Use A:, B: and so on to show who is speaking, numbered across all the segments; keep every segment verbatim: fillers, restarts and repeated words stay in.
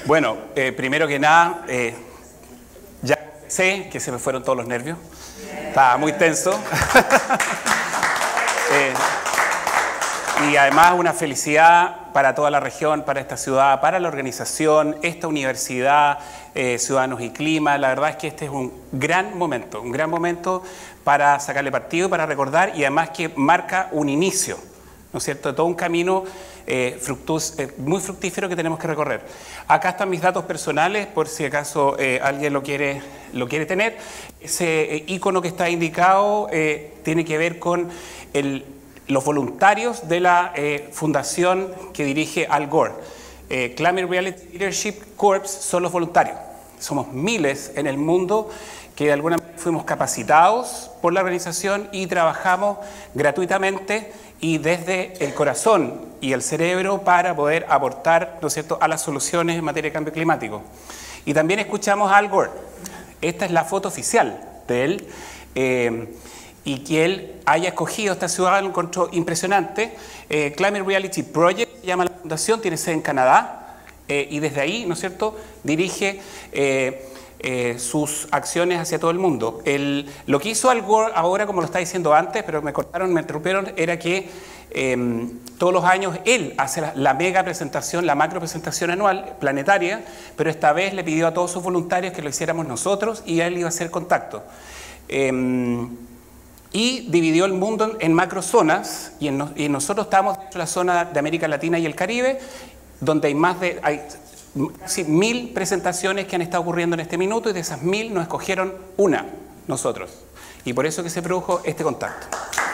A: Bueno, eh, primero que nada, eh, ya sé que se me fueron todos los nervios. Estaba muy tenso. eh, y además una felicidad para toda la región, para esta ciudad, para la organización, esta universidad, eh, Ciudadanos y Clima. La verdad es que este es un gran momento, un gran momento para sacarle partido, para recordar, y además que marca un inicio, ¿no es cierto?, de todo un camino eh, fructus, eh, muy fructífero que tenemos que recorrer. Acá están mis datos personales, por si acaso eh, alguien lo quiere, lo quiere tener. Ese eh, icono que está indicado eh, tiene que ver con el, los voluntarios de la eh, fundación que dirige Al Gore. Eh, Climate Reality Leadership Corps son los voluntarios. Somos miles en el mundo que de alguna manera fuimos capacitados por la organización y trabajamos gratuitamente y desde el corazón y el cerebro para poder aportar, ¿no es cierto?, a las soluciones en materia de cambio climático. Y también escuchamos a Al Gore. Esta es la foto oficial de él, eh, y que él haya escogido esta ciudad lo encontró impresionante. Eh, Climate Reality Project se llama la fundación, tiene sede en Canadá, eh, y desde ahí, ¿no es cierto?, dirige eh, Eh, sus acciones hacia todo el mundo. El, lo que hizo Al Gore ahora, como lo está diciendo antes, pero me cortaron, me interrumpieron, era que eh, todos los años él hace la, la mega presentación, la macro presentación anual planetaria, pero esta vez le pidió a todos sus voluntarios que lo hiciéramos nosotros y él iba a hacer contacto. Eh, y dividió el mundo en, en macro zonas, y, en, y nosotros estamos dentro de la zona de América Latina y el Caribe, donde hay más de... Hay, casi mil presentaciones que han estado ocurriendo en este minuto, y de esas mil nos escogieron una, nosotros. Y por eso que se produjo este contacto.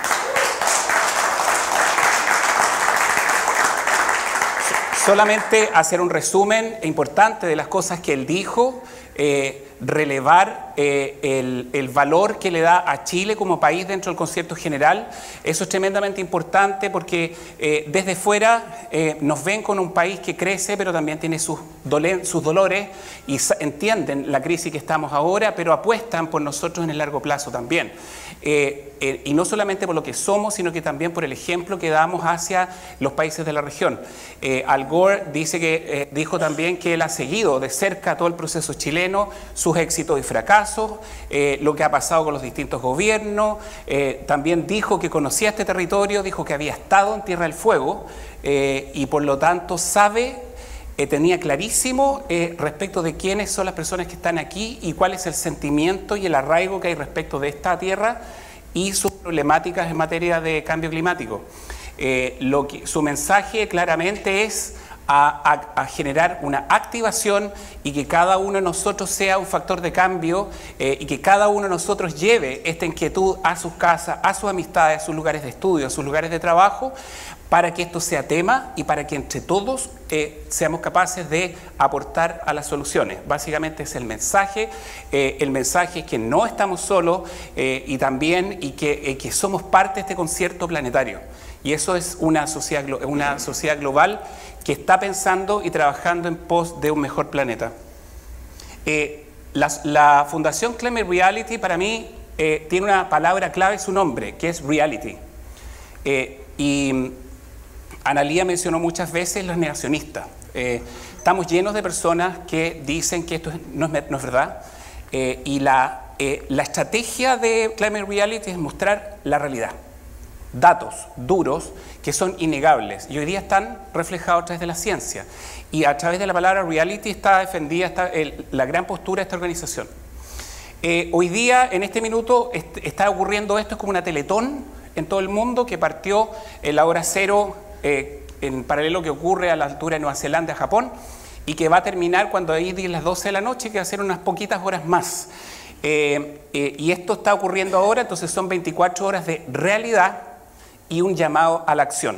A: Solamente hacer un resumen importante de las cosas que él dijo, eh, relevar eh, el, el valor que le da a Chile como país dentro del concierto general. Eso es tremendamente importante porque eh, desde fuera eh, nos ven con un país que crece, pero también tiene sus, dolen, sus dolores, y entienden la crisis que estamos ahora, pero apuestan por nosotros en el largo plazo también. Eh, eh, y no solamente por lo que somos, sino que también por el ejemplo que damos hacia los países de la región. Eh, Al Gore dice que, eh, dijo también que él ha seguido de cerca todo el proceso chileno, sus éxitos y fracasos, eh, lo que ha pasado con los distintos gobiernos. Eh, también dijo que conocía este territorio, dijo que había estado en Tierra del Fuego, eh, y por lo tanto sabe, eh, tenía clarísimo eh, respecto de quiénes son las personas que están aquí y cuál es el sentimiento y el arraigo que hay respecto de esta tierra y sus problemáticas en materia de cambio climático. Eh, lo que, su mensaje claramente es A, a, a generar una activación y que cada uno de nosotros sea un factor de cambio, eh, y que cada uno de nosotros lleve esta inquietud a sus casas, a sus amistades, a sus lugares de estudio, a sus lugares de trabajo, para que esto sea tema y para que entre todos eh, seamos capaces de aportar a las soluciones. Básicamente es el mensaje. Eh, el mensaje es que no estamos solos, eh, y también y que, eh, que somos parte de este concierto planetario. Y eso es una sociedad, una sociedad global que está pensando y trabajando en pos de un mejor planeta. Eh, la, la Fundación Climate Reality para mí eh, tiene una palabra clave, su nombre, que es reality. Eh, y Analía mencionó muchas veces los negacionistas. Eh, estamos llenos de personas que dicen que esto no es, no es verdad, eh, y la, eh, la estrategia de Climate Reality es mostrar la realidad. Datos duros que son innegables y hoy día están reflejados a través de la ciencia, y a través de la palabra reality está defendida está el, la gran postura de esta organización. Eh, hoy día, en este minuto, est está ocurriendo esto, es como una teletón en todo el mundo que partió en la hora cero, eh, en paralelo que ocurre a la altura de Nueva Zelanda, Japón, y que va a terminar cuando hay las doce de la noche, que va a ser unas poquitas horas más. Eh, eh, y esto está ocurriendo ahora, entonces son veinticuatro horas de realidad y un llamado a la acción.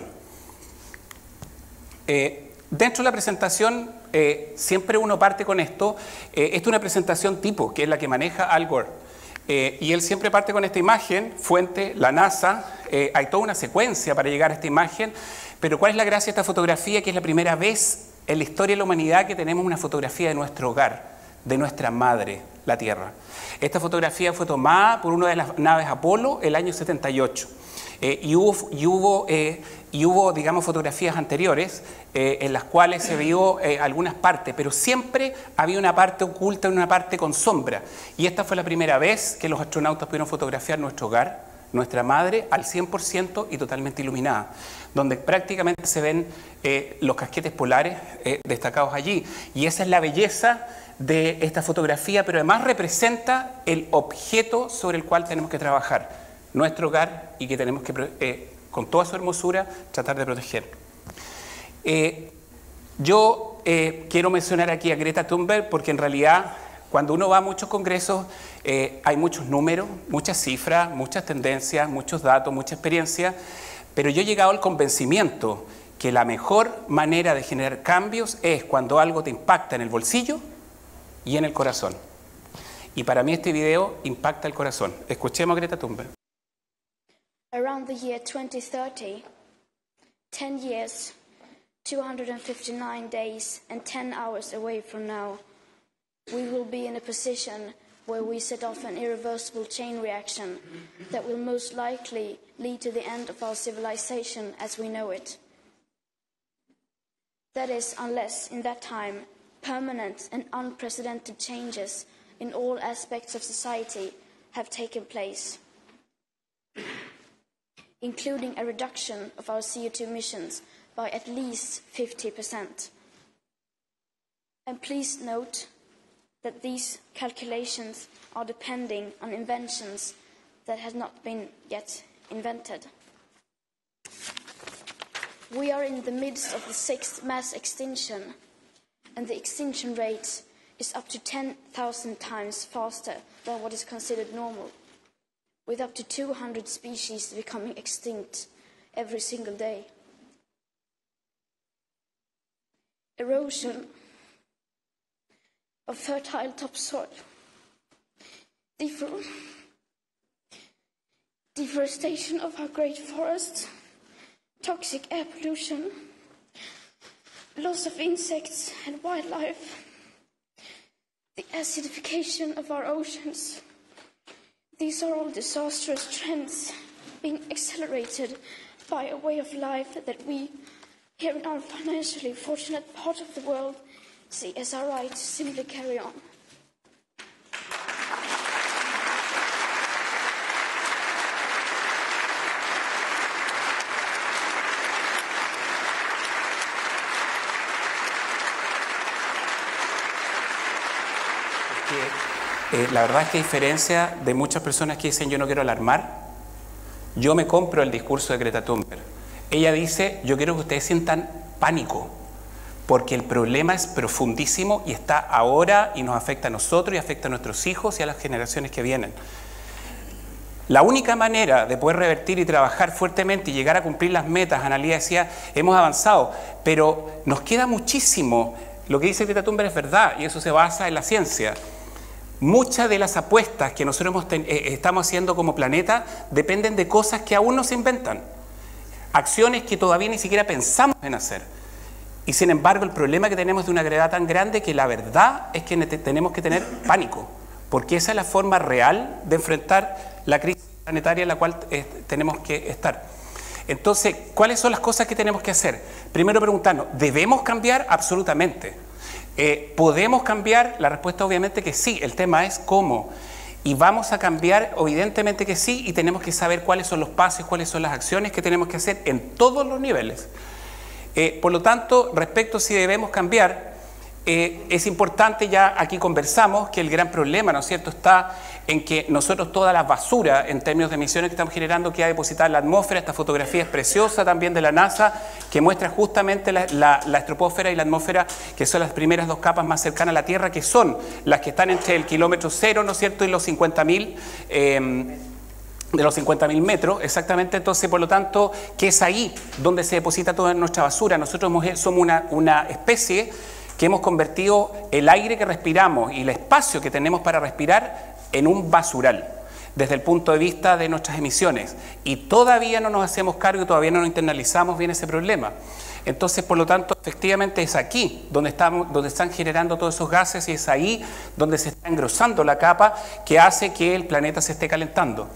A: Eh, dentro de la presentación, eh, siempre uno parte con esto. Eh, esta es una presentación tipo, que es la que maneja Al Gore. Eh, y él siempre parte con esta imagen, fuente, la NASA. Eh, hay toda una secuencia para llegar a esta imagen. Pero ¿cuál es la gracia de esta fotografía? Que es la primera vez en la historia de la humanidad que tenemos una fotografía de nuestro hogar, de nuestra madre, la Tierra. Esta fotografía fue tomada por una de las naves Apolo el año setenta y ocho. eh, y hubo, y hubo, eh, y hubo digamos, fotografías anteriores eh, en las cuales se vio eh, algunas partes, pero siempre había una parte oculta y una parte con sombra. Y esta fue la primera vez que los astronautas pudieron fotografiar nuestro hogar, nuestra madre, al cien por ciento y totalmente iluminada, donde prácticamente se ven eh, los casquetes polares eh, destacados allí. Y esa es la belleza de esta fotografía, pero además representa el objeto sobre el cual tenemos que trabajar, nuestro hogar, y que tenemos que, eh, con toda su hermosura, tratar de proteger. Eh, yo eh, quiero mencionar aquí a Greta Thunberg porque en realidad cuando uno va a muchos congresos eh, hay muchos números, muchas cifras, muchas tendencias, muchos datos, mucha experiencia, pero yo he llegado al convencimiento que la mejor manera de generar cambios es cuando algo te impacta en el bolsillo y en el corazón. Y para mí este video impacta el corazón. Escuchemos a Greta Thunberg.
B: Around the year twenty thirty, ten years, two hundred fifty-nine days and ten hours away from now, we will be in a position where we set off an irreversible chain reaction that will most likely lead to the end of our civilization as we know it. That is, unless in that time permanent and unprecedented changes in all aspects of society have taken place, including a reduction of our C O two emissions by at least fifty percent. And please note that these calculations are depending on inventions that have not been yet invented. We are in the midst of the sixth mass extinction, and the extinction rate is up to ten thousand times faster than what is considered normal, with up to two hundred species becoming extinct every single day. Erosion of fertile topsoil, Defor deforestation of our great forests, toxic air pollution, loss of insects and wildlife, the acidification of our oceans. These are all disastrous trends being accelerated by a way of life that we, here in our financially fortunate part of the world, see as our right to simply carry on.
A: Eh, la verdad es que a diferencia de muchas personas que dicen yo no quiero alarmar, yo me compro el discurso de Greta Thunberg. Ella dice, yo quiero que ustedes sientan pánico, porque el problema es profundísimo y está ahora y nos afecta a nosotros y afecta a nuestros hijos y a las generaciones que vienen. La única manera de poder revertir y trabajar fuertemente y llegar a cumplir las metas, Analía decía, hemos avanzado, pero nos queda muchísimo. Lo que dice Greta Thunberg es verdad y eso se basa en la ciencia. Muchas de las apuestas que nosotros hemos eh, estamos haciendo como planeta dependen de cosas que aún no se inventan, acciones que todavía ni siquiera pensamos en hacer. Y sin embargo el problema que tenemos de una gravedad tan grande que la verdad es que tenemos que tener pánico, porque esa es la forma real de enfrentar la crisis planetaria en la cual eh, tenemos que estar. Entonces, ¿cuáles son las cosas que tenemos que hacer? Primero preguntarnos, ¿debemos cambiar? Absolutamente. Eh, ¿Podemos cambiar? La respuesta obviamente que sí, el tema es cómo. Y vamos a cambiar, evidentemente que sí, y tenemos que saber cuáles son los pasos, cuáles son las acciones que tenemos que hacer en todos los niveles. Eh, por lo tanto, respecto a si debemos cambiar, eh, es importante, ya aquí conversamos, que el gran problema, ¿no es cierto?, está en que nosotros toda la basura en términos de emisiones que estamos generando queda depositada en la atmósfera. Esta fotografía es preciosa también de la NASA, que muestra justamente la, la, la estratosfera y la atmósfera, que son las primeras dos capas más cercanas a la Tierra, que son las que están entre el kilómetro cero, ¿no es cierto?, y los cincuenta mil, eh, de los cincuenta mil metros, exactamente. Entonces, por lo tanto, que es ahí donde se deposita toda nuestra basura. Nosotros somos una, una especie que hemos convertido el aire que respiramos y el espacio que tenemos para respirar en un basural, desde el punto de vista de nuestras emisiones. Y todavía no nos hacemos cargo, todavía no nos internalizamos bien ese problema. Entonces, por lo tanto, efectivamente es aquí donde, estamos, donde están generando todos esos gases y es ahí donde se está engrosando la capa que hace que el planeta se esté calentando.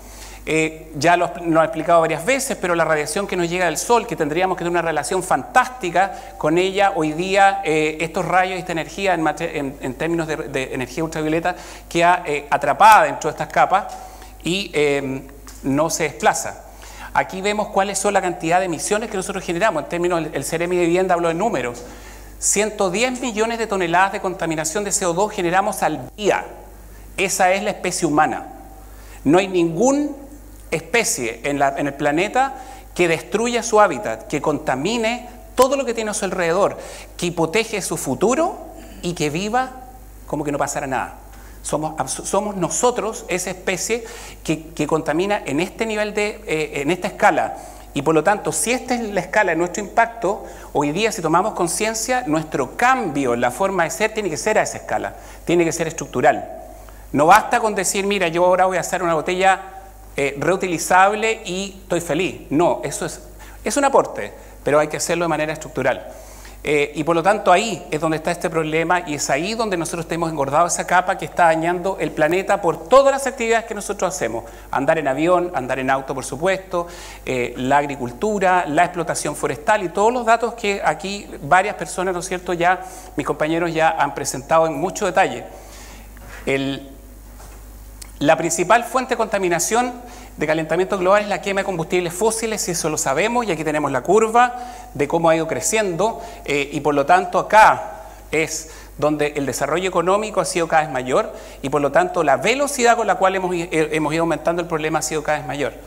A: Eh, ya lo, lo he explicado varias veces, pero la radiación que nos llega del Sol, que tendríamos que tener una relación fantástica con ella, hoy día eh, estos rayos y esta energía en, en, en términos de, de energía ultravioleta queda eh, atrapada dentro de estas capas y eh, no se desplaza. Aquí vemos cuáles son la cantidad de emisiones que nosotros generamos. En términos, el, el Ceremi de Vivienda habló de números. ciento diez millones de toneladas de contaminación de C O dos generamos al día. Esa es la especie humana. No hay ninguna especie en, la, en el planeta que destruya su hábitat, que contamine todo lo que tiene a su alrededor, que hipoteque su futuro y que viva como que no pasara nada. Somos, somos nosotros esa especie que, que contamina en este nivel, de, eh, en esta escala. Y por lo tanto, si esta es la escala de nuestro impacto, hoy día si tomamos conciencia, nuestro cambio en la forma de ser tiene que ser a esa escala, tiene que ser estructural. No basta con decir, mira, yo ahora voy a hacer una botella eh, reutilizable y estoy feliz. No, eso es, es un aporte, pero hay que hacerlo de manera estructural. Eh, y por lo tanto ahí es donde está este problema y es ahí donde nosotros hemos engordado esa capa que está dañando el planeta por todas las actividades que nosotros hacemos. Andar en avión, andar en auto por supuesto, eh, la agricultura, la explotación forestal y todos los datos que aquí varias personas, ¿no es cierto?, ya mis compañeros ya han presentado en mucho detalle. El, la principal fuente de contaminación de calentamiento global es la quema de combustibles fósiles, y eso lo sabemos, y aquí tenemos la curva de cómo ha ido creciendo, eh, y por lo tanto acá es donde el desarrollo económico ha sido cada vez mayor, y por lo tanto la velocidad con la cual hemos, eh, hemos ido aumentando el problema ha sido cada vez mayor.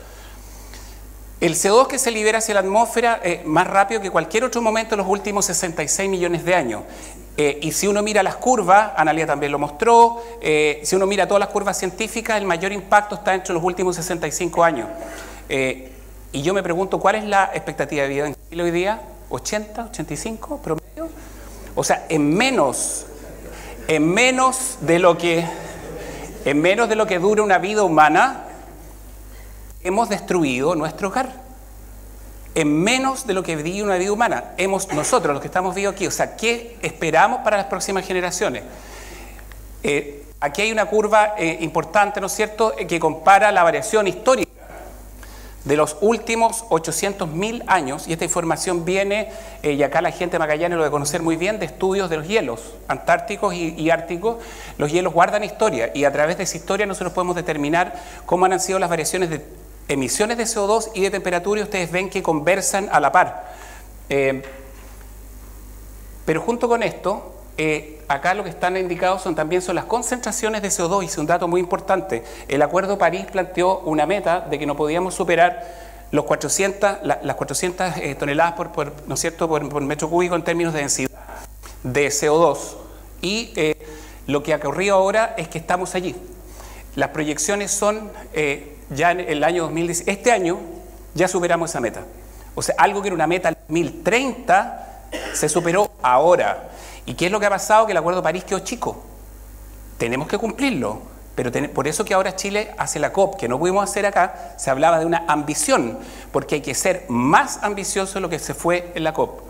A: El C O dos que se libera hacia la atmósfera es más rápido que cualquier otro momento en los últimos sesenta y seis millones de años. Eh, y si uno mira las curvas, Analia también lo mostró, eh, si uno mira todas las curvas científicas, el mayor impacto está entre los últimos sesenta y cinco años. Eh, y yo me pregunto, ¿cuál es la expectativa de vida en Chile hoy día? ¿ochenta, ochenta y cinco promedio? O sea, en menos, en menos de lo que, en menos de lo que dura una vida humana, hemos destruido nuestro hogar. En menos de lo que vive una vida humana, hemos nosotros, los que estamos vivos aquí, o sea, ¿qué esperamos para las próximas generaciones? Eh, aquí hay una curva eh, importante, ¿no es cierto?, que compara la variación histórica de los últimos ochocientos mil años, y esta información viene, eh, y acá la gente de Magallanes lo debe conocer muy bien, de estudios de los hielos antárticos y, y árticos. Los hielos guardan historia, y a través de esa historia nosotros podemos determinar cómo han sido las variaciones de emisiones de C O dos y de temperatura, y ustedes ven que conversan a la par. Eh, pero junto con esto, eh, acá lo que están indicados son también son las concentraciones de C O dos, y es un dato muy importante. El Acuerdo de París planteó una meta de que no podíamos superar los cuatrocientas, la, las cuatrocientas eh, toneladas por, por, ¿no es cierto?, por, por metro cúbico en términos de densidad de C O dos. Y eh, lo que ha ocurrido ahora es que estamos allí. Las proyecciones son... Eh, ya en el año dos mil diez, este año ya superamos esa meta. O sea, algo que era una meta en dos mil treinta se superó ahora. ¿Y qué es lo que ha pasado? Que el Acuerdo de París quedó chico. Tenemos que cumplirlo, pero ten, por eso que ahora Chile hace la COP, que no pudimos hacer acá. Se hablaba de una ambición, porque hay que ser más ambicioso de lo que se fue en la COP.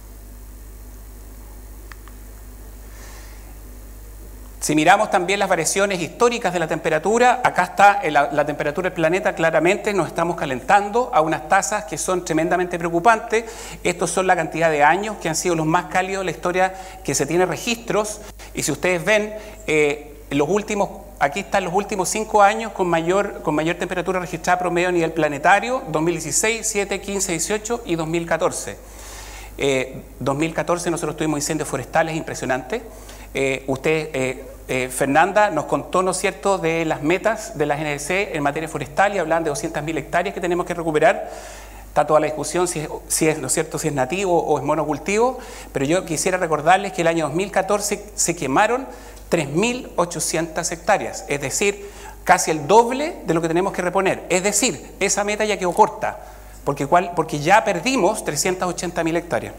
A: Si miramos también las variaciones históricas de la temperatura, acá está la, la temperatura del planeta, claramente nos estamos calentando a unas tasas que son tremendamente preocupantes. Estos son la cantidad de años que han sido los más cálidos de la historia que se tiene registros, y si ustedes ven, eh, los últimos, aquí están los últimos cinco años con mayor, con mayor temperatura registrada promedio a nivel planetario: dos mil dieciséis, siete, quince, dieciocho y dos mil catorce. Eh, dos mil catorce nosotros tuvimos incendios forestales impresionantes. Eh, usted, eh, eh, Fernanda, nos contó, ¿no es cierto?, de las metas de la G N L C en materia forestal, y hablan de doscientas mil hectáreas que tenemos que recuperar. Está toda la discusión si es, si es, ¿no es cierto?, si es nativo o es monocultivo, pero yo quisiera recordarles que el año dos mil catorce se quemaron tres mil ochocientas hectáreas, es decir, casi el doble de lo que tenemos que reponer. Es decir, esa meta ya quedó corta, porque, cual, porque ya perdimos trescientas ochenta mil hectáreas.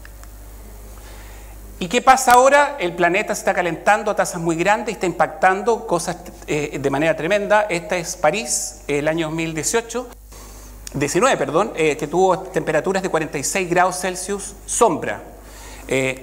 A: ¿Y qué pasa ahora? El planeta se está calentando a tasas muy grandes y está impactando cosas eh, de manera tremenda. Esta es París, el año dos mil dieciocho, diecinueve, perdón, eh, que tuvo temperaturas de cuarenta y seis grados Celsius sombra. Eh,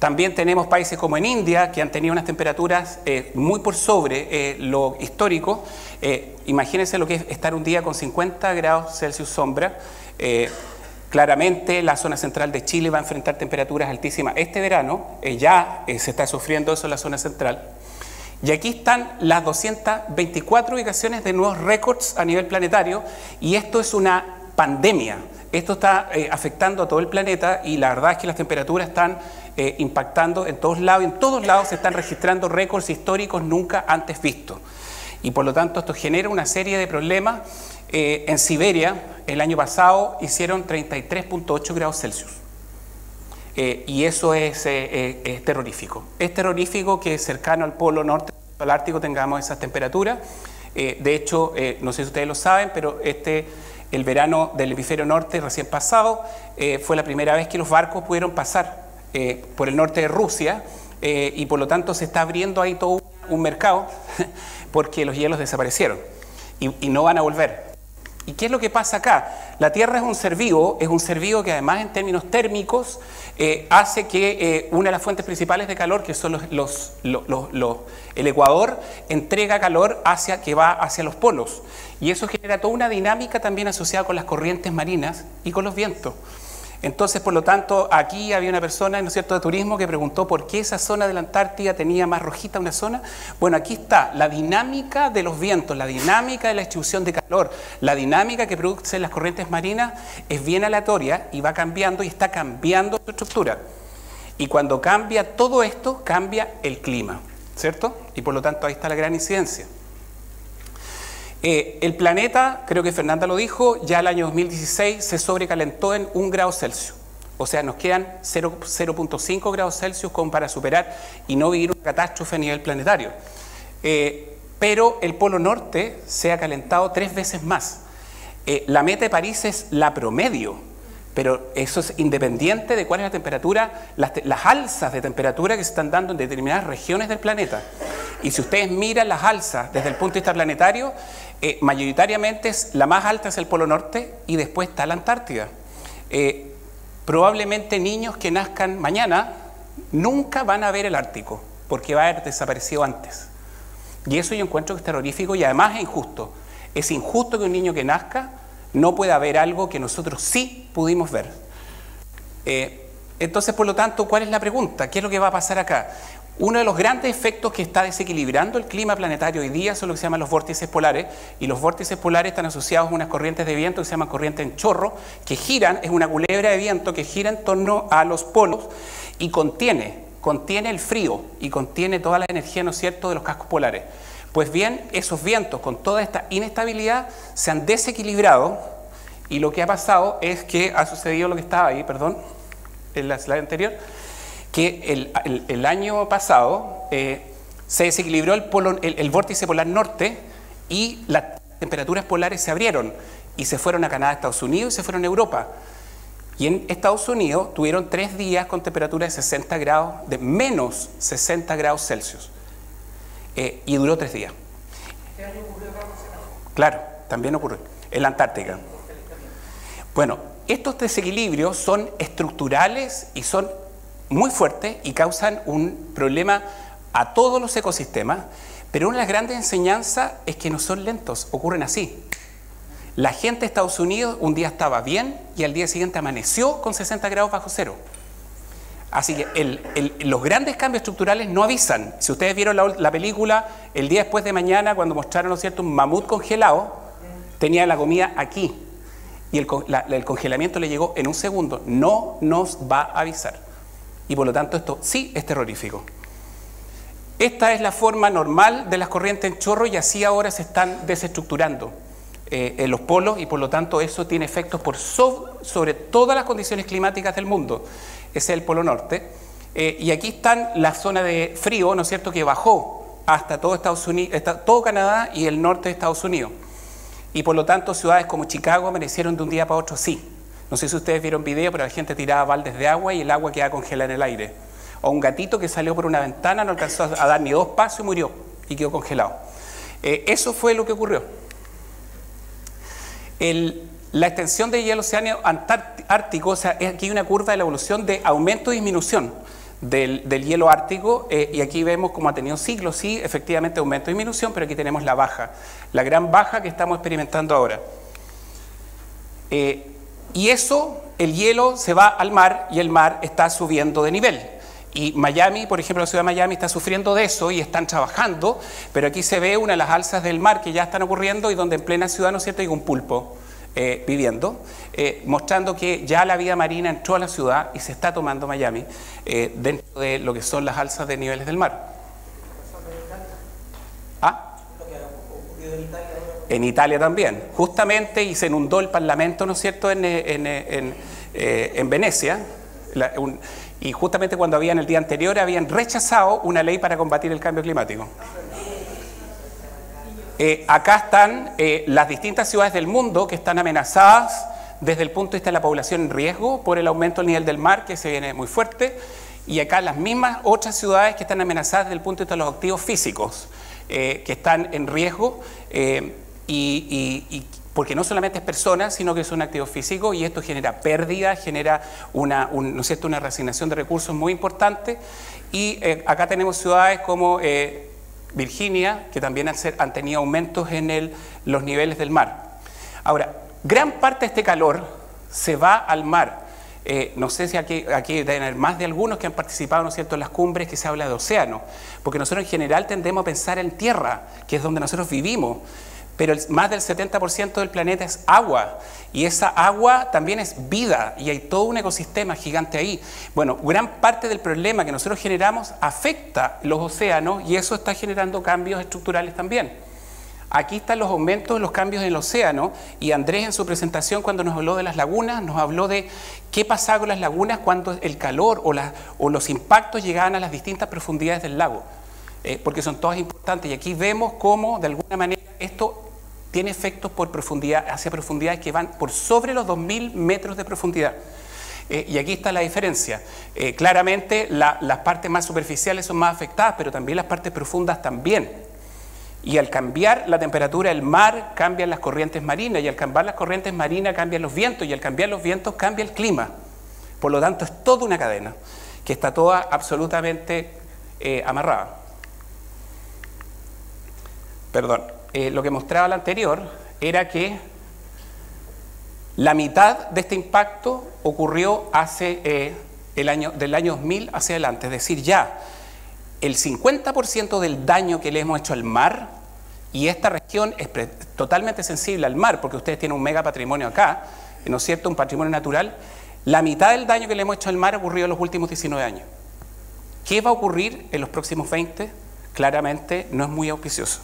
A: También tenemos países como en India, que han tenido unas temperaturas eh, muy por sobre eh, lo histórico. Eh, imagínense lo que es estar un día con cincuenta grados Celsius sombra. Eh, claramente la zona central de Chile va a enfrentar temperaturas altísimas este verano. Eh, ya eh, se está sufriendo eso en la zona central. Y aquí están las doscientas veinticuatro ubicaciones de nuevos récords a nivel planetario, y esto es una pandemia. Esto está eh, afectando a todo el planeta, y la verdad es que las temperaturas están eh, impactando en todos lados. En todos lados se están registrando récords históricos nunca antes vistos. Y por lo tanto esto genera una serie de problemas. Eh, en Siberia el año pasado hicieron treinta y tres punto ocho grados Celsius. Eh, y eso es, eh, eh, es terrorífico. Es terrorífico que cercano al polo norte, al Ártico, tengamos esas temperaturas. Eh, de hecho, eh, no sé si ustedes lo saben, pero este, el verano del hemisferio norte recién pasado eh, fue la primera vez que los barcos pudieron pasar eh, por el norte de Rusia, eh, y por lo tanto se está abriendo ahí todo un mercado porque los hielos desaparecieron y, y no van a volver. ¿Y qué es lo que pasa acá? La Tierra es un ser vivo, es un ser vivo que además en términos térmicos eh, hace que eh, una de las fuentes principales de calor, que son los, los, los, los, los, el Ecuador, entrega calor hacia, que va hacia los polos. Y eso genera toda una dinámica también asociada con las corrientes marinas y con los vientos. Entonces, por lo tanto, aquí había una persona, ¿no es cierto?, de turismo que preguntó por qué esa zona de la Antártida tenía más rojita una zona. Bueno, aquí está la dinámica de los vientos, la dinámica de la distribución de calor, la dinámica que producen las corrientes marinas es bien aleatoria y va cambiando, y está cambiando su estructura. Y cuando cambia todo esto, cambia el clima, ¿cierto? Y por lo tanto ahí está la gran incidencia. Eh, el planeta, creo que Fernanda lo dijo, ya el año dos mil dieciséis se sobrecalentó en un grado Celsius. O sea, nos quedan cero punto cinco grados Celsius como para superar y no vivir una catástrofe a nivel planetario. Eh, pero el polo norte se ha calentado tres veces más. Eh, la meta de París es la promedio, pero eso es independiente de cuál es la temperatura, las, las alzas de temperatura que se están dando en determinadas regiones del planeta. Y si ustedes miran las alzas desde el punto de vista planetario, eh, mayoritariamente es, la más alta es el Polo Norte y después está la Antártida. Eh, probablemente niños que nazcan mañana nunca van a ver el Ártico, porque va a haber desaparecido antes. Y eso yo encuentro que es terrorífico y además es injusto. Es injusto que un niño que nazca no pueda ver algo que nosotros sí pudimos ver. Eh, entonces, por lo tanto, ¿cuál es la pregunta? ¿Qué es lo que va a pasar acá? Uno de los grandes efectos que está desequilibrando el clima planetario hoy día son lo que se llaman los vórtices polares, y los vórtices polares están asociados a unas corrientes de viento que se llaman corrientes en chorro, que giran, es una culebra de viento que gira en torno a los polos y contiene, contiene el frío y contiene toda la energía, ¿no es cierto?, de los cascos polares. Pues bien, esos vientos con toda esta inestabilidad se han desequilibrado, y lo que ha pasado es que ha sucedido lo que estaba ahí, perdón, en la slide anterior, que el, el, el año pasado eh, se desequilibró el, polo, el, el vórtice polar norte y las temperaturas polares se abrieron y se fueron a Canadá, Estados Unidos y se fueron a Europa. Y en Estados Unidos tuvieron tres días con temperatura de sesenta grados, de menos sesenta grados Celsius. Eh, y duró tres días.
C: ¿Qué año ocurrió acá?
A: Claro, también ocurrió en la Antártica. Bueno, estos desequilibrios son estructurales y son muy fuertes y causan un problema a todos los ecosistemas, pero una de las grandes enseñanzas es que no son lentos, ocurren así. La gente de Estados Unidos un día estaba bien y al día siguiente amaneció con sesenta grados bajo cero. Así que el, el, los grandes cambios estructurales no avisan. Si ustedes vieron la, la película El día después de mañana, cuando mostraron, ¿no es cierto?, un mamut congelado, tenía la comida aquí y el, la, el congelamiento le llegó en un segundo. No nos va a avisar. Y por lo tanto esto sí es terrorífico. Esta es la forma normal de las corrientes en chorro y así ahora se están desestructurando eh, en los polos, y por lo tanto eso tiene efectos por so, sobre todas las condiciones climáticas del mundo. Ese es el Polo Norte. Eh, y aquí están la zona de frío, ¿no es cierto?, que bajó hasta todo, Estados Unidos, hasta todo Canadá y el norte de Estados Unidos. Y por lo tanto ciudades como Chicago amanecieron de un día para otro así. No sé si ustedes vieron video, pero la gente tiraba baldes de agua y el agua quedaba congelada en el aire. O un gatito que salió por una ventana, no alcanzó a dar ni dos pasos y murió y quedó congelado. Eh, eso fue lo que ocurrió. El, la extensión del hielo oceánico ártico, o sea, es aquí una curva de la evolución de aumento y disminución. del, del hielo ártico, eh, y aquí vemos cómo ha tenido ciclos, sí, efectivamente aumento y disminución, pero aquí tenemos la baja, la gran baja que estamos experimentando ahora. Eh, y eso, el hielo se va al mar y el mar está subiendo de nivel. Y Miami, por ejemplo, la ciudad de Miami está sufriendo de eso y están trabajando, pero aquí se ve una de las alzas del mar que ya están ocurriendo y donde en plena ciudad, ¿no es cierto?, hay un pulpo eh, viviendo, eh, mostrando que ya la vida marina entró a la ciudad y se está tomando Miami eh, dentro de lo que son las alzas de niveles del mar. ¿Ah? En Italia también, justamente, y se inundó el Parlamento, ¿no es cierto?, en, en, en, eh, en Venecia, la, un, y justamente cuando habían el día anterior habían rechazado una ley para combatir el cambio climático. Eh, acá están eh, las distintas ciudades del mundo que están amenazadas desde el punto de vista de la población en riesgo por el aumento del nivel del mar, que se viene muy fuerte, y acá las mismas otras ciudades que están amenazadas desde el punto de vista de los activos físicos, eh, que están en riesgo, eh, y, y, y porque no solamente es personas, sino que es un activo físico, y esto genera pérdida, genera una, un, ¿no es cierto?, una reasignación de recursos muy importante. Y eh, acá tenemos ciudades como eh, Virginia, que también han, ser, han tenido aumentos en el, los niveles del mar. Ahora, gran parte de este calor se va al mar. Eh, no sé si aquí, aquí deben haber más de algunos que han participado, ¿no es cierto?, en las cumbres que se habla de océano, porque nosotros en general tendemos a pensar en tierra, que es donde nosotros vivimos. Pero el, más del setenta por ciento del planeta es agua, y esa agua también es vida, y hay todo un ecosistema gigante ahí. Bueno, gran parte del problema que nosotros generamos afecta los océanos, y eso está generando cambios estructurales también. Aquí están los aumentos, los cambios en el océano, y Andrés en su presentación, cuando nos habló de las lagunas, nos habló de qué pasaba con las lagunas cuando el calor o, la, o los impactos llegaban a las distintas profundidades del lago. Eh, porque son todas importantes, y aquí vemos cómo de alguna manera esto tiene efectos por profundidad, hacia profundidades que van por sobre los dos mil metros de profundidad. Eh, y aquí está la diferencia. Eh, claramente la, las partes más superficiales son más afectadas, pero también las partes profundas también. Y al cambiar la temperatura del mar, cambian las corrientes marinas, y al cambiar las corrientes marinas cambian los vientos, y al cambiar los vientos cambia el clima. Por lo tanto, es toda una cadena que está toda absolutamente eh, amarrada. Perdón, eh, lo que mostraba la anterior era que la mitad de este impacto ocurrió hace eh, el año, del año dos mil hacia adelante, es decir, ya el cincuenta por ciento del daño que le hemos hecho al mar, y esta región es totalmente sensible al mar, porque ustedes tienen un mega patrimonio acá, ¿no es cierto?, un patrimonio natural, la mitad del daño que le hemos hecho al mar ocurrió en los últimos diecinueve años. ¿Qué va a ocurrir en los próximos veinte? Claramente no es muy auspicioso.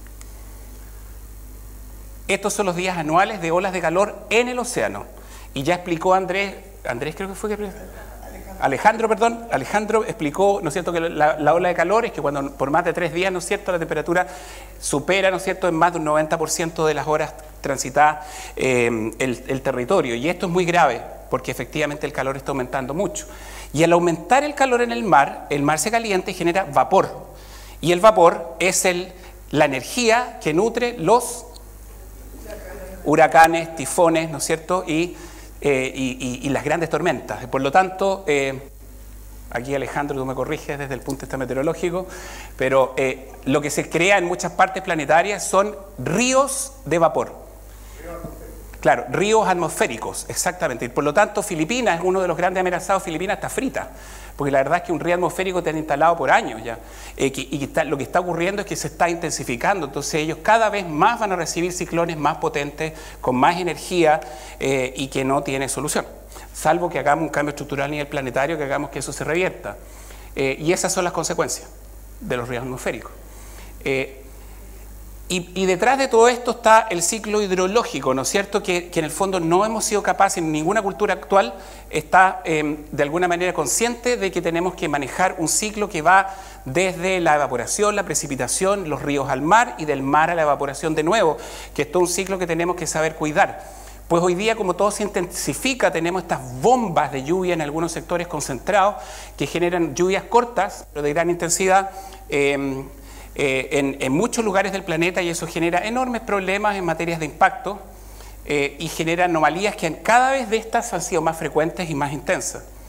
A: Estos son los días anuales de olas de calor en el océano. Y ya explicó Andrés, Andrés creo que fue que... Alejandro, perdón, Alejandro explicó, ¿no es cierto?, que la, la ola de calor es que cuando por más de tres días, ¿no es cierto?, la temperatura supera, ¿no es cierto?, en más de un noventa por ciento de las horas transitadas eh, el, el territorio. Y esto es muy grave, porque efectivamente el calor está aumentando mucho. Y al aumentar el calor en el mar, el mar se calienta y genera vapor. Y el vapor es el, la energía que nutre los huracanes, tifones, ¿no es cierto?, y, eh, y, y, y las grandes tormentas. Por lo tanto, eh, aquí Alejandro, tú me corriges desde el punto de vista meteorológico, pero eh, lo que se crea en muchas partes planetarias son ríos de vapor. Claro, ríos atmosféricos, exactamente. Y por lo tanto, Filipinas es uno de los grandes amenazados. Filipinas está frita, porque la verdad es que un río atmosférico te han instalado por años ya. Eh, que, y que está, lo que está ocurriendo es que se está intensificando. Entonces ellos cada vez más van a recibir ciclones más potentes, con más energía, eh, y que no tiene solución. Salvo que hagamos un cambio estructural a nivel planetario, que hagamos que eso se revierta. Eh, y esas son las consecuencias de los ríos atmosféricos. Eh, Y, y detrás de todo esto está el ciclo hidrológico, ¿no es cierto?, que, que en el fondo no hemos sido capaces, en ninguna cultura actual está eh, de alguna manera consciente de que tenemos que manejar un ciclo que va desde la evaporación, la precipitación, los ríos al mar, y del mar a la evaporación de nuevo, que es todo un ciclo que tenemos que saber cuidar. Pues hoy día, como todo se intensifica, tenemos estas bombas de lluvia en algunos sectores concentrados que generan lluvias cortas, pero de gran intensidad, eh, Eh, en, en muchos lugares del planeta, y eso genera enormes problemas en materias de impacto eh, y genera anomalías que cada vez de estas han sido más frecuentes y más intensas.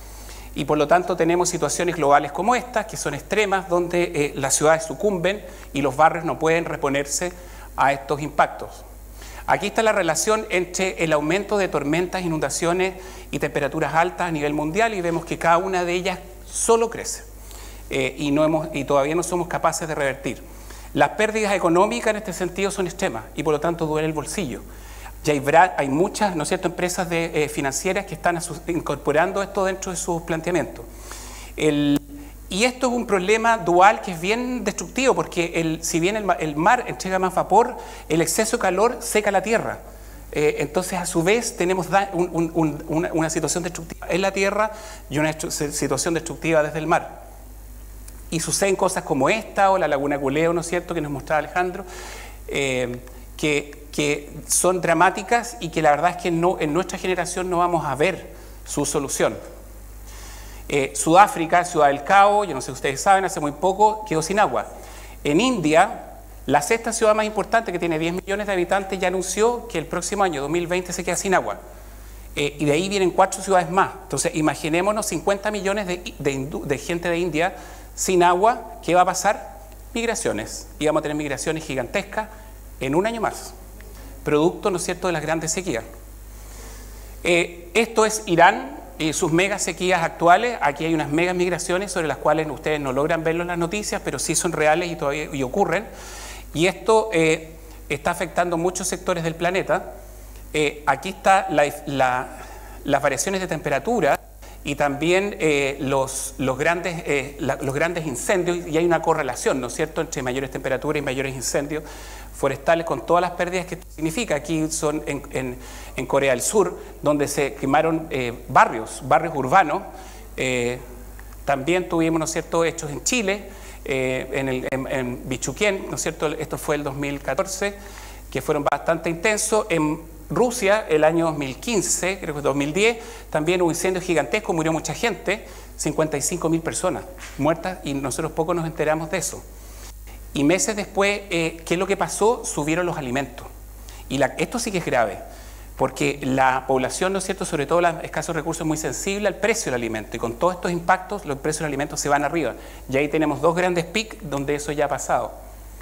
A: y por lo tanto tenemos situaciones globales como estas, que son extremas, donde eh, las ciudades sucumben y los barrios no pueden reponerse a estos impactos. Aquí está la relación entre el aumento de tormentas, inundaciones y temperaturas altas a nivel mundial, y vemos que cada una de ellas solo crece eh, y, no hemos, y todavía no somos capaces de revertir. Las pérdidas económicas en este sentido son extremas y por lo tanto duele el bolsillo. Ya hay, hay muchas, ¿no es cierto?, empresas de, eh, financieras que están su, incorporando esto dentro de sus planteamientos. El, y esto es un problema dual que es bien destructivo, porque el, si bien el, el mar entrega más vapor, el exceso de calor seca la tierra. Eh, entonces, a su vez, tenemos da, un, un, un, una, una situación destructiva en la tierra y una situación destructiva desde el mar. Y suceden cosas como esta o la Laguna Culeo, ¿no es cierto?, que nos mostraba Alejandro, eh, que, que son dramáticas y que la verdad es que no, en nuestra generación no vamos a ver su solución. Eh, Sudáfrica, Ciudad del Cabo, yo no sé si ustedes saben, hace muy poco quedó sin agua. En India, la sexta ciudad más importante, que tiene diez millones de habitantes, ya anunció que el próximo año, dos mil veinte, se queda sin agua. Eh, y de ahí vienen cuatro ciudades más. Entonces, imaginémonos cincuenta millones de, de, de gente de India sin agua. ¿Qué va a pasar? Migraciones. Y vamos a tener migraciones gigantescas en un año más, producto, ¿no es cierto?, de las grandes sequías. Eh, esto es Irán y sus mega sequías actuales. Aquí hay unas mega migraciones sobre las cuales ustedes no logran verlo en las noticias, pero sí son reales y, todavía, y ocurren. Y esto eh, está afectando muchos sectores del planeta. Eh, aquí está la, la, las variaciones de temperatura y también eh, los, los, grandes, eh, la, los grandes incendios, y hay una correlación, ¿no es cierto?, entre mayores temperaturas y mayores incendios forestales, con todas las pérdidas que esto significa. Aquí son en, en, en Corea del Sur, donde se quemaron eh, barrios, barrios urbanos. Eh, también tuvimos, ¿no es cierto?, hechos en Chile, eh, en, el, en, en Bichuquén, ¿no es cierto?, esto fue el dos mil catorce, que fueron bastante intensos. En Rusia, el año dos mil quince, creo que dos mil diez, también hubo incendios gigantescos, murió mucha gente, cincuenta y cinco mil personas muertas, y nosotros poco nos enteramos de eso. Y meses después, eh, ¿qué es lo que pasó? Subieron los alimentos. Y la, esto sí que es grave, porque la población, ¿no es cierto?, sobre todo los escasos recursos, es muy sensible al precio del alimento. Y con todos estos impactos, los precios del alimento se van arriba. Y ahí tenemos dos grandes picos donde eso ya ha pasado.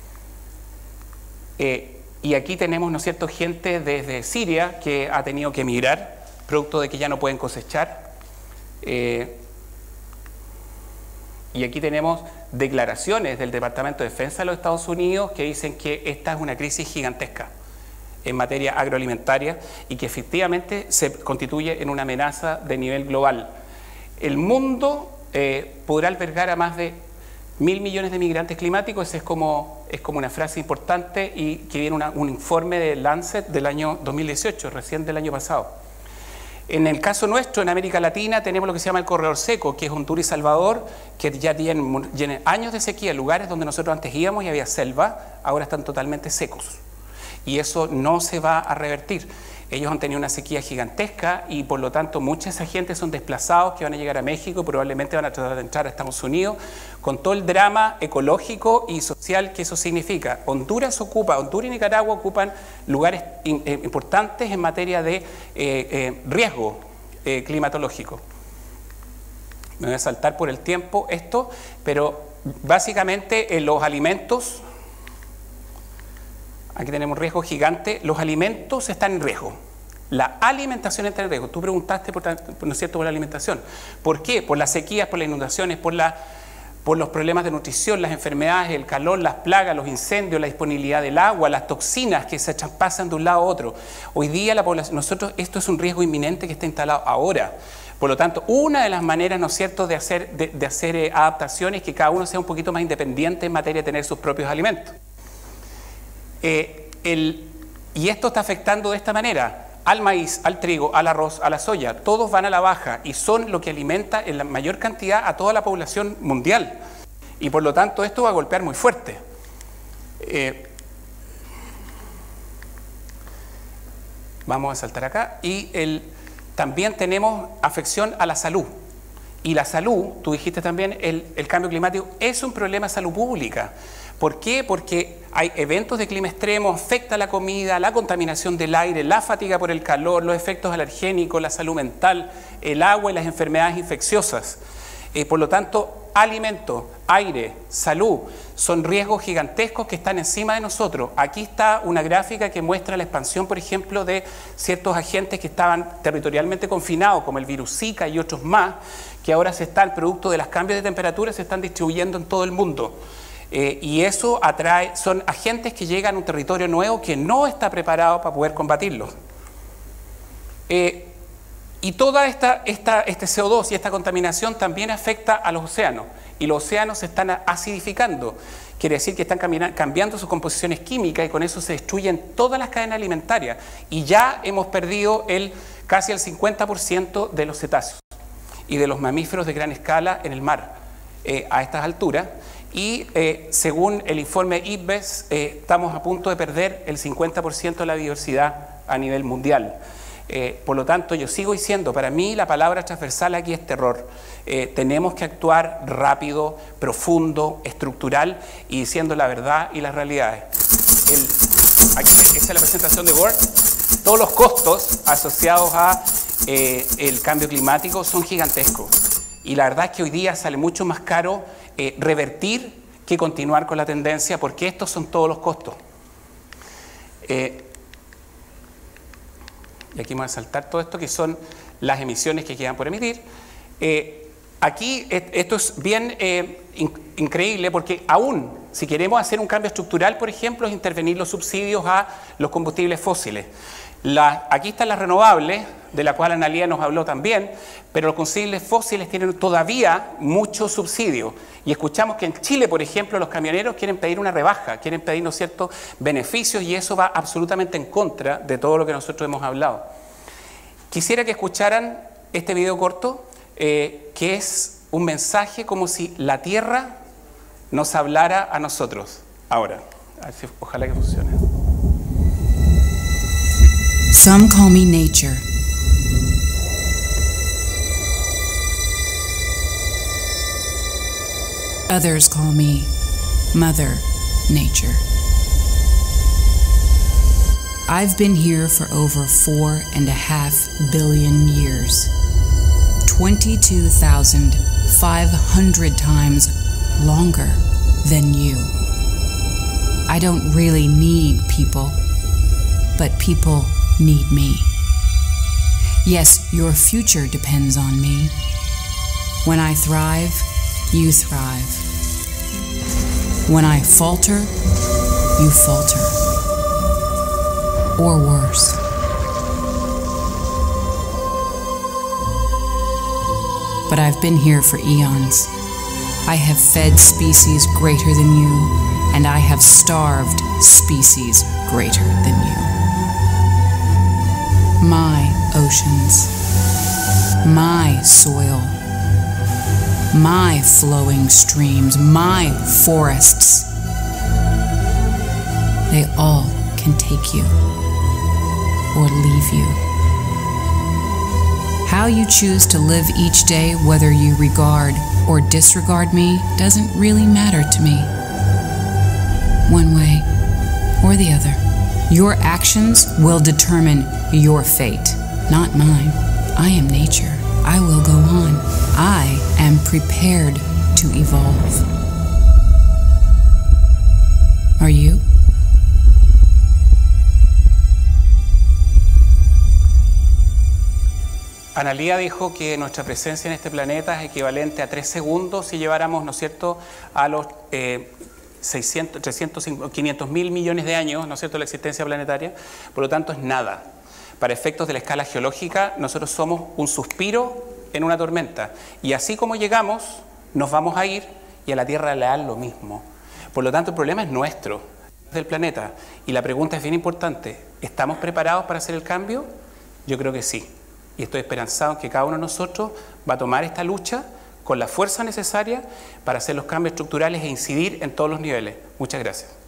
A: Eh, y aquí tenemos, ¿no es cierto?, gente desde Siria que ha tenido que emigrar, producto de que ya no pueden cosechar. Eh, Y aquí tenemos declaraciones del Departamento de Defensa de los Estados Unidos que dicen que esta es una crisis gigantesca en materia agroalimentaria y que efectivamente se constituye en una amenaza de nivel global. El mundo eh, podrá albergar a más de mil millones de migrantes climáticos. Esa es como, es como una frase importante, y que viene una, un informe de Lancet del año dos mil dieciocho, recién del año pasado. En el caso nuestro, en América Latina, tenemos lo que se llama el corredor seco, que es Honduras y Salvador, que ya tienen, tienen años de sequía. Lugares donde nosotros antes íbamos y había selva, ahora están totalmente secos. Y eso no se va a revertir. Ellos han tenido una sequía gigantesca y por lo tanto mucha de esa gente son desplazados que van a llegar a México, probablemente van a tratar de entrar a Estados Unidos, con todo el drama ecológico y social que eso significa. Honduras ocupa, Honduras y Nicaragua ocupan lugares in, eh, importantes en materia de eh, eh, riesgo eh, climatológico. Me voy a saltar por el tiempo esto, pero básicamente eh, los alimentos, aquí tenemos un riesgo gigante. Los alimentos están en riesgo. La alimentación está en riesgo. Tú preguntaste, por, ¿no es cierto?, por la alimentación. ¿Por qué? Por las sequías, por las inundaciones, por, la, por los problemas de nutrición, las enfermedades, el calor, las plagas, los incendios, la disponibilidad del agua, las toxinas que se traspasan de un lado a otro. Hoy día la población, nosotros, esto es un riesgo inminente que está instalado ahora. Por lo tanto, una de las maneras, ¿no es cierto?, de hacer, de, de hacer eh, adaptaciones es que cada uno sea un poquito más independiente en materia de tener sus propios alimentos. Eh, el, y esto está afectando de esta manera al maíz, al trigo, al arroz, a la soya. Todos van a la baja y son lo que alimenta en la mayor cantidad a toda la población mundial. Y por lo tanto esto va a golpear muy fuerte. Eh, vamos a saltar acá. Y el, también tenemos afección a la salud. Y la salud, tú dijiste también, el, el cambio climático es un problema de salud pública. ¿Por qué? Porque hay eventos de clima extremo, afecta la comida, la contaminación del aire, la fatiga por el calor, los efectos alergénicos, la salud mental, el agua y las enfermedades infecciosas. Eh, por lo tanto, alimento, aire, salud, son riesgos gigantescos que están encima de nosotros. Aquí está una gráfica que muestra la expansión, por ejemplo, de ciertos agentes que estaban territorialmente confinados, como el virus Zika y otros más, que ahora se están, producto de los cambios de temperatura, se están distribuyendo en todo el mundo. Eh, y eso atrae, son agentes que llegan a un territorio nuevo que no está preparado para poder combatirlos. Eh, y toda esta, esta, este C O dos y esta contaminación también afecta a los océanos, y los océanos se están acidificando. Quiere decir que están cambiando sus composiciones químicas y con eso se destruyen todas las cadenas alimentarias. Y ya hemos perdido el, casi el cincuenta por ciento de los cetáceos y de los mamíferos de gran escala en el mar eh, a estas alturas. Y eh, según el informe I P B E S, eh, estamos a punto de perder el cincuenta por ciento de la biodiversidad a nivel mundial. Eh, por lo tanto, yo sigo diciendo, para mí la palabra transversal aquí es terror. Eh, tenemos que actuar rápido, profundo, estructural y diciendo la verdad y las realidades. El, aquí, esta es la presentación de Word. Todos los costos asociados a eh, el cambio climático son gigantescos. Y la verdad es que hoy día sale mucho más caro eh, revertir que continuar con la tendencia, porque estos son todos los costos. Eh, y aquí vamos a saltar todo esto, que son las emisiones que quedan por emitir. Eh, aquí esto es bien eh, in, increíble, porque aún si queremos hacer un cambio estructural, por ejemplo, es intervenir los subsidios a los combustibles fósiles. La, aquí están las renovables, de la cual Analía nos habló también, pero los combustibles fósiles tienen todavía mucho subsidio. Y escuchamos que en Chile, por ejemplo, los camioneros quieren pedir una rebaja, quieren pedirnos ciertos beneficios, y eso va absolutamente en contra de todo lo que nosotros hemos hablado. Quisiera que escucharan este video corto, eh, que es un mensaje como si la Tierra nos hablara a nosotros. Ahora, a ver si, ojalá que funcione.
D: Some call me nature. Others call me Mother Nature. I've been here for over four and a half billion years. twenty-two thousand five hundred times longer than you. I don't really need people, but people need me. Yes, your future depends on me. When I thrive, you thrive. When I falter, you falter. Or worse. But I've been here for eons. I have fed species greater than you, and I have starved species greater than you. My oceans, my soil, my flowing streams, my forests, they all can take you or leave you. How you choose to live each day, whether you regard or disregard me, doesn't really matter to me. One way or the other. Your actions will determine your fate, not mine. I am nature. I will go on. I am prepared to evolve. Are you?
A: Analía dijo que nuestra presencia en este planeta es equivalente a tres segundos si lleváramos, ¿no es cierto?, a los eh, seiscientos, trescientos, quinientos mil millones de años, ¿no es cierto?, la existencia planetaria. Por lo tanto, es nada. Para efectos de la escala geológica, nosotros somos un suspiro en una tormenta. Y así como llegamos, nos vamos a ir, y a la Tierra le dan lo mismo. Por lo tanto, el problema es nuestro, del planeta. Y la pregunta es bien importante. ¿Estamos preparados para hacer el cambio? Yo creo que sí. Y estoy esperanzado en que cada uno de nosotros va a tomar esta lucha con la fuerza necesaria para hacer los cambios estructurales e incidir en todos los niveles. Muchas gracias.